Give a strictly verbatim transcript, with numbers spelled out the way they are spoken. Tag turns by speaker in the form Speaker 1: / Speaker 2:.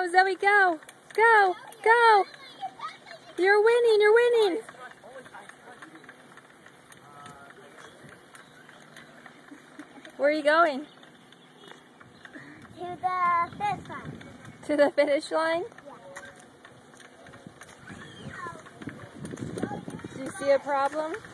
Speaker 1: Go, Zoe, go. Go, go. You're winning, you're winning. Where are you going?
Speaker 2: To the finish line.
Speaker 1: To the finish line?
Speaker 2: Yeah.
Speaker 1: Do you see a problem?